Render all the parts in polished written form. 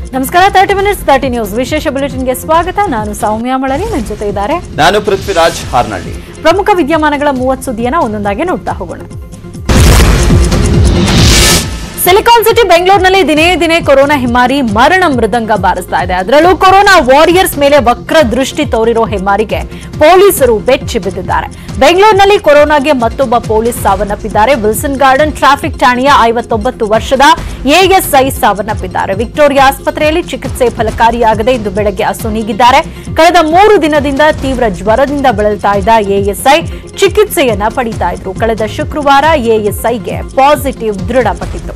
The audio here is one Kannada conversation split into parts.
ನಮಸ್ಕಾರ 30 ಮಿನಿಟ್ಸ್ 30 ನ್ಯೂಸ್ ವಿಶೇಷ ಬುಲೆಟಿನ್ಗೆ ಸ್ವಾಗತ. ನಾನು ಸೌಮ್ಯ ಮಳಲಿ, ನನ್ನ ಜೊತೆ ಇದ್ದಾರೆ ನಾನು ಪೃಥ್ವಿರಾಜ್ ಹಾರ್ನಳ್ಳಿ. ಪ್ರಮುಖ ವಿದ್ಯಮಾನಗಳ 30 ಸುದ್ದಿಯನ್ನು ಒಂದೊಂದಾಗಿ ನೋಡ್ತಾ ಹೋಗೋಣ. ಸಿಲಿಕಾನ್ ಸಿಟಿ ಬೆಂಗಳೂರಿನಲ್ಲಿ ದಿನೇ ದಿನೇ ಕೊರೋನಾ ಹೆಮ್ಮಾರಿ ಮರಣ ಮೃದಂಗ ಬಾರಿಸ್ತಾ ಇದೆ. ಅದರಲ್ಲೂ ಕೊರೋನಾ ವಾರಿಯರ್ಸ್ ಮೇಲೆ ವಕ್ರ ದೃಷ್ಟಿ ತೋರಿರೋ ಹೆಮ್ಮಾರಿಗೆ ಪೊಲೀಸರು ಬೆಚ್ಚಿ ಬಿದ್ದಿದ್ದಾರೆ. ಬೆಂಗಳೂರಿನಲ್ಲಿ ಕೊರೋನಾಗೆ ಮತ್ತೊಬ್ಬ ಪೊಲೀಸ್ ಸಾವನ್ನಪ್ಪಿದ್ದಾರೆ. ವಿಲ್ಸನ್ ಗಾರ್ಡನ್ ಟ್ರಾಫಿಕ್ ಠಾಣೆಯ 59 ವರ್ಷದ ಎಎಸ್ಐ ಸಾವನ್ನಪ್ಪಿದ್ದಾರೆ. ವಿಕ್ಟೋರಿಯಾ ಆಸ್ಪತ್ರೆಯಲ್ಲಿ ಚಿಕಿತ್ಸೆ ಫಲಕಾರಿಯಾಗದೆ ಇಂದು ಬೆಳಗ್ಗೆ ಅಸುನೀಗಿದ್ದಾರೆ. ಕಳೆದ 3 ದಿನದಿಂದ ತೀವ್ರ ಜ್ವರದಿಂದ ಬಳಲ್ತಾ ಇದ್ದ ಎಎಸ್ಐ ಚಿಕಿತ್ಸೆಯನ್ನ ಪಡಿತಾ ಇದ್ರು. ಕಳೆದ ಶುಕ್ರವಾರ ಎಎಸ್ಐಗೆ ಪಾಸಿಟಿವ್ ದೃಢಪಟ್ಟಿತ್ತು.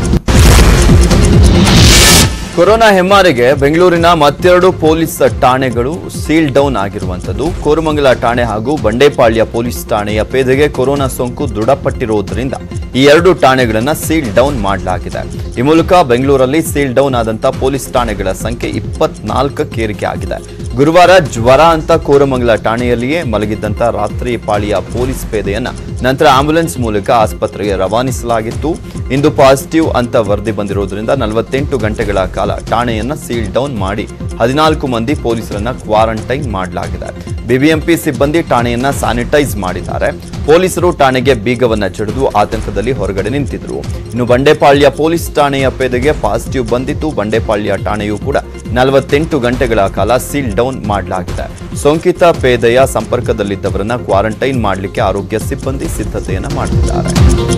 ಕೊರೋನಾ ಹೆಮ್ಮಾರಿಗೆ ಬೆಂಗಳೂರಿನ ಮತ್ತೆರಡು ಪೊಲೀಸ್ ಠಾಣೆಗಳು ಸೀಲ್ ಡೌನ್ ಆಗಿರುವಂತದ್ದು. ಕೋರಮಂಗಲ ಠಾಣೆ ಹಾಗೂ ಬಂಡೆಪಾಳ್ಯ ಪೊಲೀಸ್ ಠಾಣೆಯ ಪೇದೆಗೆ ಕೊರೋನಾ ಸೋಂಕು ದೃಢಪಟ್ಟಿರುವುದರಿಂದ ಈ ಎರಡು ಠಾಣೆಗಳನ್ನು ಸೀಲ್ ಡೌನ್ ಮಾಡಲಾಗಿದೆ. ಈ ಮೂಲಕ ಬೆಂಗಳೂರಲ್ಲಿ ಸೀಲ್ ಡೌನ್ ಆದಂತಹ ಪೊಲೀಸ್ ಠಾಣೆಗಳ ಸಂಖ್ಯೆ 24ಕ್ಕೆ ಏರಿಕೆ ಆಗಿದೆ. ಗುರುವಾರ ಜ್ವರ ಅಂತ ಕೋರಮಂಗಲ ಠಾಣೆಯಲ್ಲಿಯೇ ಮಲಗಿದ್ದಂತ ರಾತ್ರಿ ಪಾಳಿಯ ಪೊಲೀಸ್ ಪೇದೆಯನ್ನ ನಂತರ ಆಂಬ್ಯುಲೆನ್ಸ್ ಮೂಲಕ ಆಸ್ಪತ್ರೆಗೆ ರವಾನಿಸಲಾಗಿತ್ತು. ಇಂದು ಪಾಸಿಟಿವ್ ಅಂತ ವರದಿ ಬಂದಿರುವುದರಿಂದ 48 ಗಂಟೆಗಳ ಕಾಲ ಠಾಣೆಯನ್ನ ಸೀಲ್ ಡೌನ್ ಮಾಡಿ 14 ಮಂದಿ ಪೊಲೀಸರನ್ನ ಕ್ವಾರಂಟೈನ್ ಮಾಡಲಾಗಿದೆ. ಬಿಬಿಎಂಪಿ ಸಿಬ್ಬಂದಿ ಠಾಣೆಯನ್ನ ಸ್ಯಾನಿಟೈಸ್ ಮಾಡಿದ್ದಾರೆ. ಪೊಲೀಸರು ಠಾಣೆಗೆ ಬೀಗವನ್ನ ಜಡಿದು ಆತಂಕದಲ್ಲಿ ಹೊರಗಡೆ ನಿಂತಿದ್ರು. ಇನ್ನು ಬಂಡೆಪಾಳ್ಯ ಪೊಲೀಸ್ ಠಾಣೆಯ ಪೇದೆಗೆ ಪಾಸಿಟಿವ್ ಬಂದಿತ್ತು. ಬಂಡೆಪಾಳ್ಯ ಠಾಣೆಯೂ ಕೂಡ 48 ಗಂಟೆಗಳ ಕಾಲ ಸೀಲ್ ಡೌನ್ ಮಾಡಲಾಗಿದೆ. ಸೋಂಕಿತ ಪೇದೆಯ ಸಂಪರ್ಕದಲ್ಲಿದ್ದವರನ್ನ ಕ್ವಾರಂಟೈನ್ ಮಾಡಲಿಕ್ಕೆ ಆರೋಗ್ಯ ಸಿಬ್ಬಂದಿ ಸಿದ್ಧತೆಯನ್ನ ಮಾಡುತ್ತಿದ್ದಾರೆ.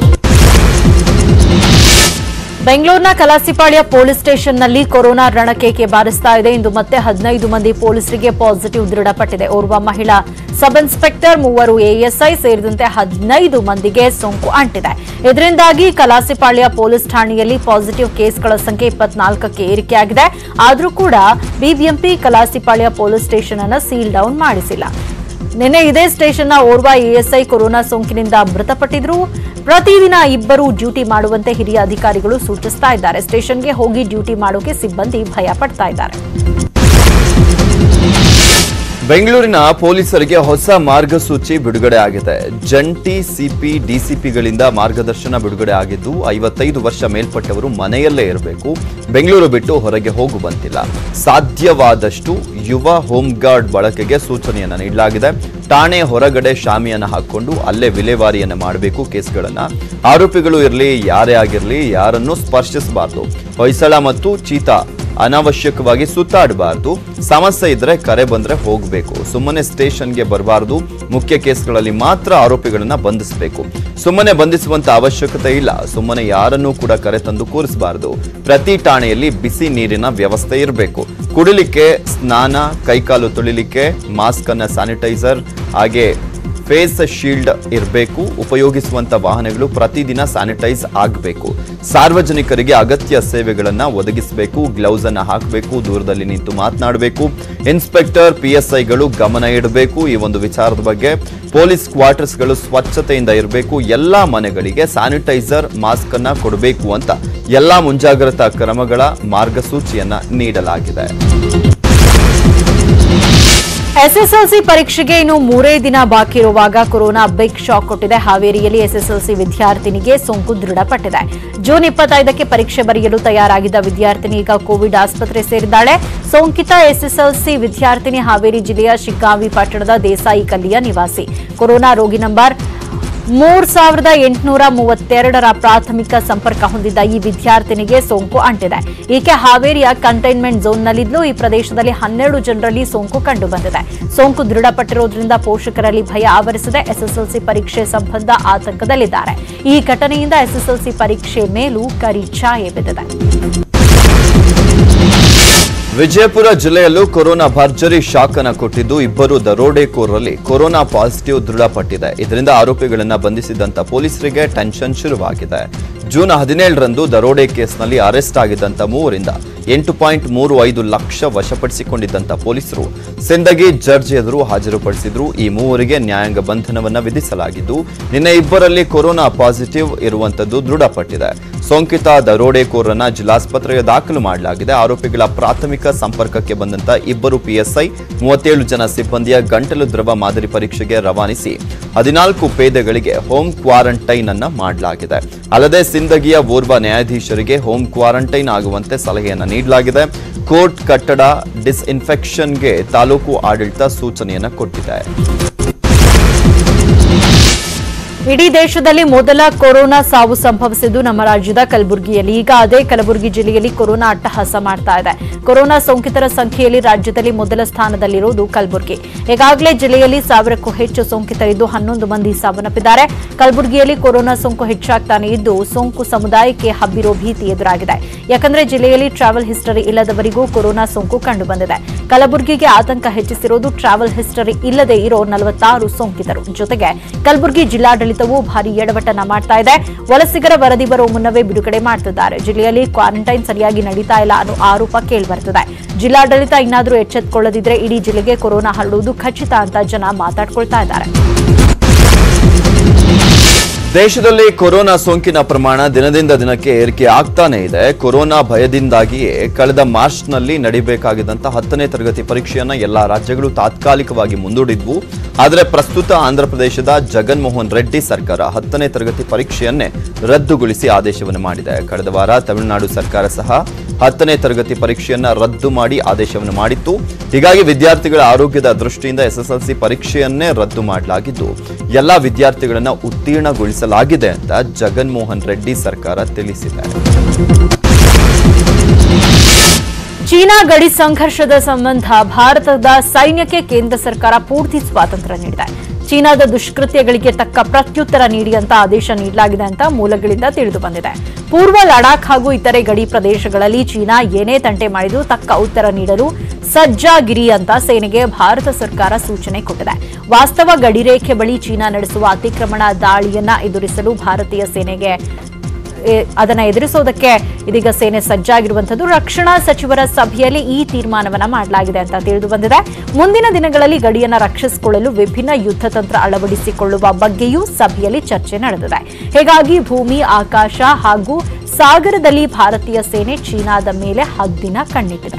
ಬೆಂಗಳೂರಿನ ಕಲಾಸಿಪಾಳ್ಯ ಪೊಲೀಸ್ ಸ್ಟೇಷನ್ನಲ್ಲಿ ಕೊರೋನಾ ರಣಕೇಕೆ ಬಾರಿಸ್ತಾ ಇದೆ. ಇಂದು ಮತ್ತೆ 15 ಮಂದಿ ಪೊಲೀಸರಿಗೆ ಪಾಸಿಟಿವ್ ದೃಢಪಟ್ಟಿದೆ. ಓರ್ವ ಮಹಿಳಾ ಸಬ್ ಇನ್ಸ್ಪೆಕ್ಟರ್, 3 ಎಎಸ್ಐ ಸೇರಿದಂತೆ 15 ಮಂದಿಗೆ ಸೋಂಕು ಅಂಟಿದೆ. ಇದರಿಂದಾಗಿ ಕಲಾಸಿಪಾಳ್ಯ ಪೊಲೀಸ್ ಠಾಣೆಯಲ್ಲಿ ಪಾಸಿಟಿವ್ ಕೇಸ್ಗಳ ಸಂಖ್ಯೆ 24ಕ್ಕೆ ಏರಿಕೆಯಾಗಿದೆ. ಆದರೂ ಕೂಡ ಬಿಬಿಎಂಪಿ ಕಲಾಸಿಪಾಳ್ಯ ಪೊಲೀಸ್ ಸ್ಟೇಷನ್ ಅನ್ನು ಸೀಲ್ ಡೌನ್ ಮಾಡಿಸಿಲ್ಲ. ನಿನ್ನೆ ಇದೇ ಸ್ಟೇಷನ್ನ ಓರ್ವ ಎಎಸ್ಐ ಕೊರೋನಾ ಸೋಂಕಿನಿಂದ ಮೃತಪಟ್ಟಿದ್ರು. ಪ್ರತಿದಿನ ಇಬ್ಬರು ಡ್ಯೂಟಿ ಮಾಡುವಂತೆ ಹಿರಿಯ ಅಧಿಕಾರಿಗಳು ಸೂಚಿಸ್ತಾ ಇದ್ದಾರೆ. ಸ್ಟೇಷನ್ಗೆ ಹೋಗಿ ಡ್ಯೂಟಿ ಮಾಡೋಕೆ ಸಿಬ್ಬಂದಿ ಭಯ ಪಡ್ತಾ ಇದ್ದಾರೆ. ಬೆಂಗಳೂರಿನ ಪೊಲೀಸರಿಗೆ ಹೊಸ ಮಾರ್ಗಸೂಚಿ ಬಿಡುಗಡೆ ಆಗಿದೆ. ಜಂಟಿ ಸಿಪಿ ಡಿಸಿಪಿಗಳಿಂದ ಮಾರ್ಗದರ್ಶನ ಬಿಡುಗಡೆ ಆಗಿದ್ದು 55 ವರ್ಷ ಮೇಲ್ಪಟ್ಟವರು ಮನೆಯಲ್ಲೇ ಇರಬೇಕು, ಬೆಂಗಳೂರು ಬಿಟ್ಟು ಹೊರಗೆ ಹೋಗುವಂತಿಲ್ಲ. ಸಾಧ್ಯವಾದಷ್ಟು ಯುವ ಹೋಮ್ ಗಾರ್ಡ್ ಬಳಕೆಗೆ ಸೂಚನೆಯನ್ನ ನೀಡಲಾಗಿದೆ. ಠಾಣೆ ಹೊರಗಡೆ ಶಾಮಿಯನ್ನ ಹಾಕೊಂಡು ಅಲ್ಲೇ ವಿಲೇವಾರಿಯನ್ನ ಮಾಡಬೇಕು. ಕೇಸ್ಗಳನ್ನ ಆರೋಪಿಗಳು ಇರಲಿ ಯಾರೇ ಆಗಿರಲಿ ಯಾರನ್ನೂ ಸ್ಪರ್ಶಿಸಬಾರದು. ಹೊಯ್ಸಳ ಮತ್ತು ಚೀತಾ ಅನಾವಶ್ಯಕವಾಗಿ ಸುತ್ತಾಡಬಾರದು. ಸಮಸ್ಯೆ ಇದ್ರೆ ಕರೆ ಬಂದ್ರೆ ಹೋಗಬೇಕು. ಸುಮ್ಮನೆ ಸ್ಟೇಷನ್ಗೆ ಬರಬಾರದು. ಮುಖ್ಯ ಕೇಸ್ಗಳಲ್ಲಿ ಮಾತ್ರ ಆರೋಪಿಗಳನ್ನ ಬಂಧಿಸಬೇಕು. ಸುಮ್ಮನೆ ಬಂಧಿಸುವಂತ ಅವಶ್ಯಕತೆ ಇಲ್ಲ. ಸುಮ್ಮನೆ ಯಾರನ್ನೂ ಕೂಡ ಕರೆ ತಂದು ಕೂರಿಸಬಾರದು. ಪ್ರತಿ ಠಾಣೆಯಲ್ಲಿ ಬಿಸಿ ನೀರಿನ ವ್ಯವಸ್ಥೆ ಇರಬೇಕು. ಕುಡಿಲಿಕ್ಕೆ, ಸ್ನಾನ, ಕೈಕಾಲು ತೊಳಿಲಿಕ್ಕೆ ಮಾಸ್ಕ್ ಅನ್ನ, ಸ್ಯಾನಿಟೈಸರ್ ಹಾಗೆ ಫೇಸ್ ಶೀಲ್ಡ್ ಇರಬೇಕು. ಉಪಯೋಗಿಸುವಂತ ವಾಹನಗಳು ಪ್ರತಿದಿನ ಸ್ಯಾನಿಟೈಸ್ ಆಗಬೇಕು. ಸಾರ್ವಜನಿಕರಿಗೆ ಅಗತ್ಯ ಸೇವೆಗಳನ್ನ ಒದಗಿಸಬೇಕು. ಗ್ಲೌಸ್ ಅನ್ನ ಹಾಕಬೇಕು. ದೂರದಲ್ಲಿ ನಿಂತು ಮಾತನಾಡಬೇಕು. ಇನ್ಸ್ಪೆಕ್ಟರ್, ಪಿಎಸ್ಐಗಳು ಗಮನ ಇಡಬೇಕು. ಈ ಒಂದು ವಿಚಾರದ ಬಗ್ಗೆ ಪೊಲೀಸ್ ಕ್ವಾರ್ಟರ್ಸ್ಗಳು ಸ್ವಚ್ಛತೆಯಿಂದ ಇರಬೇಕು. ಎಲ್ಲಾ ಮನೆಗಳಿಗೆ ಸ್ಯಾನಿಟೈಸರ್, ಮಾಸ್ಕ್ ಅನ್ನ ಕೊಡಬೇಕು ಅಂತ ಎಲ್ಲಾ ಮುಂಜಾಗ್ರತಾ ಕ್ರಮಗಳ ಮಾರ್ಗಸೂಚಿಯನ್ನ ನೀಡಲಾಗಿದೆ. ಎಸ್ಎಸ್ಎಲ್ಸಿ ಪರೀಕ್ಷೆಗೆ ಇನ್ನು 3 ದಿನ ಬಾಕಿ ಇರುವಾಗ ಕೊರೋನಾ ಬಿಗ್ ಶಾಕ್ ಕೊಟ್ಟಿದೆ. ಹಾವೇರಿಯಲ್ಲಿ ಎಸ್ಎಸ್ಎಲ್ಸಿ ವಿದ್ಯಾರ್ಥಿನಿಗೆ ಸೋಂಕು ದೃಢಪಟ್ಟಿದೆ. ಜೂನ್ 25ಕ್ಕೆ ಪರೀಕ್ಷೆ ಬರೆಯಲು ತಯಾರಾಗಿದ್ದ ವಿದ್ಯಾರ್ಥಿನಿ ಈಗ ಕೋವಿಡ್ ಆಸ್ಪತ್ರೆ ಸೇರಿದ್ದಾಳೆ. ಸೋಂಕಿತ ಎಸ್ಎಸ್ಎಲ್ಸಿ ವಿದ್ಯಾರ್ಥಿನಿ ಹಾವೇರಿ ಜಿಲ್ಲೆಯ ಶಿಗ್ಗಾಂವಿ ಪಟ್ಟಣದ ದೇಸಾಯಿ ಕಲ್ಲಿಯ ನಿವಾಸಿ. ಕೊರೋನಾ ರೋಗಿ ನಂಬರ್ 3832ರ ಪ್ರಾಥಮಿಕ ಸಂಪರ್ಕ ಹೊಂದಿದ್ದ ಈ ವಿದ್ಯಾರ್ಥಿನಿಗೆ ಸೋಂಕು ಅಂಟಿದೆ. ಈಕೆ ಹಾವೇರಿಯ ಕಂಟೈನ್ಮೆಂಟ್ ಝೋನ್ನಲ್ಲಿದ್ದು ಈ ಪ್ರದೇಶದಲ್ಲಿ 12 ಜನರಲ್ಲಿ ಸೋಂಕು ಕಂಡುಬಂದಿದೆ. ಸೋಂಕು ದೃಢಪಟ್ಟಿರುವುದರಿಂದ ಪೋಷಕರಲ್ಲಿ ಭಯ ಆವರಿಸಿದೆ. ಎಸ್ಎಸ್ಎಲ್ಸಿ ಪರೀಕ್ಷೆ ಸಂಬಂಧ ಆತಂಕದಲ್ಲಿದ್ದಾರೆ. ಈ ಘಟನೆಯಿಂದ ಎಸ್ಎಸ್ಎಲ್ಸಿ ಪರೀಕ್ಷೆ ಮೇಲೂ ಕರಿ ಛಾಯೆ ಬಿದ್ದಿದೆ. ವಿಜಯಪುರ ಜಿಲ್ಲೆಯಲ್ಲೂ ಕೊರೋನಾ ಭರ್ಜರಿ ಶಾಕ್ ಅನ್ನು ಕೊಟ್ಟಿದ್ದು ಇಬ್ಬರು ದರೋಡೆಕೋರರಲ್ಲಿ ಕೊರೋನಾ ಪಾಸಿಟಿವ್ ದೃಢಪಟ್ಟಿದೆ. ಇದರಿಂದ ಆರೋಪಿಗಳನ್ನು ಬಂಧಿಸಿದಂತ ಪೊಲೀಸರಿಗೆ ಟೆನ್ಷನ್ ಶುರುವಾಗಿದೆ. ಜೂನ್ 17ರಂದು ದರೋಡೆ ಕೇಸ್ನಲ್ಲಿ ಅರೆಸ್ಟ್ ಆಗಿದ್ದಂತ ಮೂವರಿಂದ 8.35 ಲಕ್ಷ ವಶಪಡಿಸಿಕೊಂಡಿದ್ದಂತ ಪೊಲೀಸರು ಸಿಂದಗಿ ಜಡ್ಜ್ ಎದುರು ಹಾಜರುಪಡಿಸಿದ್ರು. ಈ ಮೂವರಿಗೆ ನ್ಯಾಯಾಂಗ ಬಂಧನವನ್ನ ವಿಧಿಸಲಾಗಿದ್ದು ನಿನ್ನೆ ಇಬ್ಬರಲ್ಲಿ ಕೊರೋನಾ ಪಾಸಿಟಿವ್ ಇರುವಂತದ್ದು ದೃಢಪಟ್ಟಿದೆ. ಸೋಂಕಿತ ದರೋಡೆಕೋರರನ್ನ ಜಿಲ್ಲಾಸ್ಪತ್ರೆಗೆ ದಾಖಲು ಮಾಡಲಾಗಿದೆ. ಆರೋಪಿಗಳ ಪ್ರಾಥಮಿಕ ಸಂಪರ್ಕಕ್ಕೆ ಬಂದಂತ ಇಬ್ಬರು ಪಿಎಸ್ಐ 37 ಜನ ಸಿಬ್ಬಂದಿಯ ಗಂಟಲು ದ್ರವ ಮಾದರಿ ಪರೀಕ್ಷೆಗೆ ರವಾನಿಸಿ 14 ಪೇದೆಗಳಿಗೆ ಹೋಮ್ ಕ್ವಾರಂಟೈನ್ ಅನ್ನ ಮಾಡಲಾಗಿದೆ. ಅಲ್ಲದೆ ಸಿಂದಗಿಯ ಓರ್ವ ನ್ಯಾಯಾಧೀಶರಿಗೆ ಹೋಮ್ ಕ್ವಾರಂಟೈನ್ ಆಗುವಂತೆ ಸಲಹೆಯನ್ನ ನೀಡಲಾಗಿದೆ. ಕೋರ್ಟ್ ಕಟ್ಟಡ ಡಿಸ್ಇನ್ಫೆಕ್ಷನ್ಗೆ ತಾಲೂಕು ಆಡಳಿತ ಸೂಚನೆಯನ್ನ ಕೊಟ್ಟಿದೆ. ಇಡೀ ದೇಶದಲ್ಲಿ ಮೊದಲ ಕೊರೋನಾ ಸಾವು ಸಂಭವಿಸಿದ್ದು ನಮ್ಮ ರಾಜ್ಯದ ಕಲಬುರಗಿಯಲ್ಲಿ. ಈಗ ಅದೇ ಕಲಬುರಗಿ ಜಿಲ್ಲೆಯಲ್ಲಿ ಕೊರೋನಾ ಅಟ್ಟಹಾಸ ಮಾಡ್ತಾ ಇದೆ. ಕೊರೋನಾ ಸೋಂಕಿತರ ಸಂಖ್ಯೆಯಲ್ಲಿ ರಾಜ್ಯದಲ್ಲಿ ಮೊದಲ ಸ್ಥಾನದಲ್ಲಿರುವುದು ಕಲಬುರಗಿ. ಈಗಾಗಲೇ ಜಿಲ್ಲೆಯಲ್ಲಿ 1000ಕ್ಕೂ ಹೆಚ್ಚು ಸೋಂಕಿತರಿದ್ದು 11 ಮಂದಿ ಸಾವನ್ನಪ್ಪಿದ್ದಾರೆ. ಕಲಬುರಗಿಯಲ್ಲಿ ಕೊರೋನಾ ಸೋಂಕು ಹೆಚ್ಚಾಗ್ತಾನೆ ಇದ್ದು ಸೋಂಕು ಸಮುದಾಯಕ್ಕೆ ಹಬ್ಬಿರೋ ಭೀತಿ ಎದುರಾಗಿದೆ. ಯಾಕಂದ್ರೆ ಜಿಲ್ಲೆಯಲ್ಲಿ ಟ್ರಾವೆಲ್ ಹಿಸ್ಟರಿ ಇಲ್ಲದವರಿಗೂ ಕೊರೋನಾ ಸೋಂಕು ಕಂಡುಬಂದಿದೆ. ಕಲಬುರಗಿಗೆ ಆತಂಕ ಹೆಚ್ಚಿಸಿರೋದು ಟ್ರಾವೆಲ್ ಹಿಸ್ಟರಿ ಇಲ್ಲದೆ ಇರೋ 46 ಸೋಂಕಿತರು. ಜೊತೆಗೆ ಕಲಬುರಗಿ ಜಿಲ್ಲಾಡಳಿತವು ಭಾರಿ ಎಡವಟ್ಟನ್ನ ಮಾಡ್ತಾ ಇದೆ. ವಲಸಿಗರ ವರದಿ ಬರೋ ಮುನ್ನವೇ ಬಿಡುಗಡೆ ಮಾಡ್ತಿದ್ದಾರೆ. ಜಿಲ್ಲೆಯಲ್ಲಿ ಕ್ವಾರಂಟೈನ್ ಸರಿಯಾಗಿ ನಡೀತಾ ಇಲ್ಲ ಅನ್ನೋ ಆರೋಪ ಕೇಳಿಬರುತ್ತಿದೆ. ಜಿಲ್ಲಾಡಳಿತ ಇನ್ನಾದರೂ ಎಚ್ಚೆತ್ತುಕೊಳ್ಳದಿದ್ರೆ ಇಡೀ ಜಿಲ್ಲೆಗೆ ಕೊರೋನಾ ಹರಡುವುದು ಖಚಿತ ಅಂತ ಜನ ಮಾತಾಡ್ಕೊಳ್ತಾ ಇದ್ದಾರೆ. ದೇಶದಲ್ಲಿ ಕೊರೋನಾ ಸೋಂಕಿನ ಪ್ರಮಾಣ ದಿನದಿಂದ ದಿನಕ್ಕೆ ಏರಿಕೆ ಆಗ್ತಾನೆ ಇದೆ. ಕೊರೋನಾ ಭಯದಿಂದಾಗಿಯೇ ಕಳೆದ ಮಾರ್ಚ್ನಲ್ಲಿ ನಡೆಯಬೇಕಾಗಿದ್ದಂತ 10ನೇ ತರಗತಿ ಪರೀಕ್ಷೆಯನ್ನ ಎಲ್ಲಾ ರಾಜ್ಯಗಳು ತಾತ್ಕಾಲಿಕವಾಗಿ ಮುಂದೂಡಿದ್ವು. ಆದರೆ ಪ್ರಸ್ತುತ ಆಂಧ್ರಪ್ರದೇಶದ ಜಗನ್ಮೋಹನ್ ರೆಡ್ಡಿ ಸರ್ಕಾರ 10ನೇ ತರಗತಿ ಪರೀಕ್ಷೆಯನ್ನೇ ರದ್ದುಗೊಳಿಸಿ ಆದೇಶವನ್ನು ಮಾಡಿದೆ. ಕಳೆದ ವಾರ ತಮಿಳುನಾಡು ಸರ್ಕಾರ ಸಹ 10ನೇ ತರಗತಿ ಪರೀಕ್ಷೆಯನ್ನ ರದ್ದು ಮಾಡಿ ಆದೇಶವನ್ನು ಮಾಡಿತ್ತು. ಹೀಗಾಗಿ ವಿದ್ಯಾರ್ಥಿಗಳ ಆರೋಗ್ಯದ ದೃಷ್ಟಿಯಿಂದ ಎಸ್ಎಸ್ಎಲ್ಸಿ ಪರೀಕ್ಷೆಯನ್ನೇ ರದ್ದು ಮಾಡಲಾಗಿದ್ದು ಎಲ್ಲಾ ವಿದ್ಯಾರ್ಥಿಗಳನ್ನ ಉತ್ತೀರ್ಣಗೊಳಿಸಲಾಗಿದೆ ಅಂತ ಜಗನ್ಮೋಹನ್ ರೆಡ್ಡಿ ಸರ್ಕಾರ ತಿಳಿಸಿದೆ. ಚೀನಾ ಗಡಿ ಸಂಘರ್ಷದ ಸಂಬಂಧ ಭಾರತದ ಸೈನ್ಯಕ್ಕೆ ಕೇಂದ್ರ ಸರ್ಕಾರ ಪೂರ್ತಿ ಸ್ವಾತಂತ್ರ್ಯ ನೀಡಿದೆ. ಚೀನಾದ ದುಷ್ಕೃತ್ಯಗಳಿಗೆ ತಕ್ಕ ಪ್ರತ್ಯುತ್ತರ ನೀಡಿ ಅಂತ ಆದೇಶ ನೀಡಲಾಗಿದೆ ಅಂತ ಮೂಲಗಳಿಂದ ತಿಳಿದು ಬಂದಿದೆ. ಪೂರ್ವ ಲಡಾಖ್ ಹಾಗೂ ಇತರೆ ಗಡಿ ಪ್ರದೇಶಗಳಲ್ಲಿ ಚೀನಾ ಏನೇ ತಂಟೆ ಮಾಡಿದರೂ ತಕ್ಕ ಉತ್ತರ ನೀಡಲು ಸಜ್ಜಾಗಿರಿ ಅಂತ ಸೇನೆಗೆ ಭಾರತ ಸರ್ಕಾರ ಸೂಚನೆ ಕೊಟ್ಟಿದೆ. ವಾಸ್ತವ ಗಡಿರೇಖೆ ಬಳಿ ಚೀನಾ ನಡೆಸುವ ಅತಿಕ್ರಮಣ ದಾಳಿಯನ್ನ ಎದುರಿಸಲು ಭಾರತೀಯ ಸೇನೆಗೆ ಅದನ್ನ ಎದುರಿಸೋದಕ್ಕೆ ಇದೀಗ ಸೇನೆ ಸಜ್ಜಾಗಿರುವಂತದ್ದು. ರಕ್ಷಣಾ ಸಚಿವರ ಸಭೆಯಲ್ಲಿ ಈ ತೀರ್ಮಾನವನ್ನ ಮಾಡಲಾಗಿದೆ ಅಂತ ತಿಳಿದು ಬಂದಿದೆ. ಮುಂದಿನ ದಿನಗಳಲ್ಲಿ ಗಡಿಯನ್ನ ರಕ್ಷಿಸಿಕೊಳ್ಳಲು ವಿಭಿನ್ನ ಯುದ್ಧ ತಂತ್ರ ಅಳವಡಿಸಿಕೊಳ್ಳುವ ಬಗ್ಗೆಯೂ ಸಭೆಯಲ್ಲಿ ಚರ್ಚೆ ನಡೆದಿದೆ. ಹೀಗಾಗಿ ಭೂಮಿ, ಆಕಾಶ ಹಾಗೂ ಸಾಗರದಲ್ಲಿ ಭಾರತೀಯ ಸೇನೆ ಚೀನಾದ ಮೇಲೆ ಹದ್ದಿನ ಕಣ್ಣಿಟ್ಟಿದೆ.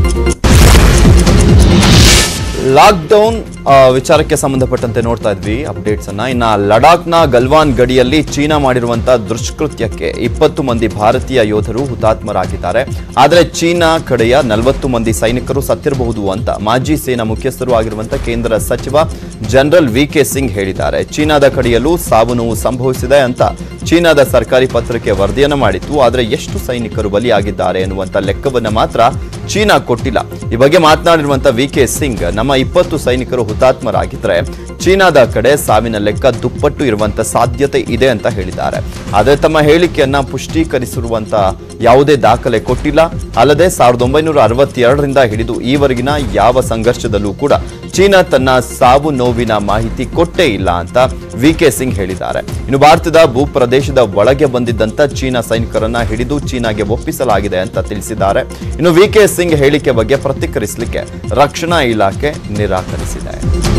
ಲಾಕ್ಡೌನ್ ವಿಚಾರಕ್ಕೆ ಸಂಬಂಧಪಟ್ಟಂತೆ ನೋಡ್ತಾ ಇದ್ವಿ ಅಪ್ಡೇಟ್ಸ್ ಅನ್ನ. ಇನ್ನ ಲಡಾಖ್ನ ಗಲ್ವಾನ್ ಗಡಿಯಲ್ಲಿ ಚೀನಾ ಮಾಡಿರುವಂತಹ ದುಷ್ಕೃತ್ಯಕ್ಕೆ 20 ಮಂದಿ ಭಾರತೀಯ ಯೋಧರು ಹುತಾತ್ಮರಾಗಿದ್ದಾರೆ. ಆದರೆ ಚೀನಾ ಕಡೆಯ 40 ಮಂದಿ ಸೈನಿಕರು ಸತ್ತಿರಬಹುದು ಅಂತ ಮಾಜಿ ಸೇನಾ ಮುಖ್ಯಸ್ಥರು ಆಗಿರುವಂತಹ ಕೇಂದ್ರ ಸಚಿವ ಜನರಲ್ ವಿ.ಕೆ. ಸಿಂಗ್ ಹೇಳಿದ್ದಾರೆ. ಚೀನಾದ ಕಡೆಯಲ್ಲೂ ಸಾವು ನೋವು ಸಂಭವಿಸಿದೆ ಅಂತ ಚೀನಾದ ಸರ್ಕಾರಿ ಪತ್ರಕ್ಕೆ ವರದಿಯನ್ನು ಮಾಡಿತ್ತು. ಆದರೆ ಎಷ್ಟು ಸೈನಿಕರು ಬಲಿಯಾಗಿದ್ದಾರೆ ಎನ್ನುವಂತ ಲೆಕ್ಕವನ್ನ ಮಾತ್ರ ಚೀನಾ ಕೊಟ್ಟಿಲ್ಲ. ಈ ಬಗ್ಗೆ ಮಾತನಾಡಿರುವಂತಹ ವಿ.ಕೆ. ಸಿಂಗ್, ನಮ್ಮ 20 ಸೈನಿಕರು ಹುತಾತ್ಮರಾಗಿದ್ರೆ ಚೀನಾದ ಕಡೆ ಸಾವಿನ ಲೆಕ್ಕ ದುಪ್ಪಟ್ಟು ಇರುವಂತ ಸಾಧ್ಯತೆ ಇದೆ ಅಂತ ಹೇಳಿದ್ದಾರೆ. ಆದರೆ ತಮ್ಮ ಹೇಳಿಕೆಯನ್ನ ಪುಷ್ಟೀಕರಿಸಿರುವಂತ ಯಾವುದೇ ದಾಖಲೆ ಕೊಟ್ಟಿಲ್ಲ. ಅಲ್ಲದೆ 1962ರಿಂದ ಹಿಡಿದು ಈವರೆಗಿನ ಯಾವ ಸಂಘರ್ಷದಲ್ಲೂ ಕೂಡ ಚೀನಾ ತನ್ನ ಸಾವು ನೋವಿನ ಮಾಹಿತಿ ಕೊಟ್ಟೇ ಇಲ್ಲ ಅಂತ ವಿ.ಕೆ. ಸಿಂಗ್ ಹೇಳಿದ್ದಾರೆ. ಇನ್ನು ಭಾರತದ ಭೂಪ್ರದೇಶದ ಒಳಗೆ ಬಂದಿದ್ದಂತ ಚೀನಾ ಸೈನಿಕರನ್ನ ಹಿಡಿದು ಚೀನಾಗೆ ಒಪ್ಪಿಸಲಾಗಿದೆ ಅಂತ ತಿಳಿಸಿದ್ದಾರೆ. ಇನ್ನು ವಿ.ಕೆ. ಸಿಂಗ್ ಹೇಳಿಕೆ ಬಗ್ಗೆ ಪ್ರತಿಕ್ರಿಯಿಸಲಿಕ್ಕೆ ರಕ್ಷಣಾ ಇಲಾಖೆ ನಿರಾಕರಿಸಿದೆ.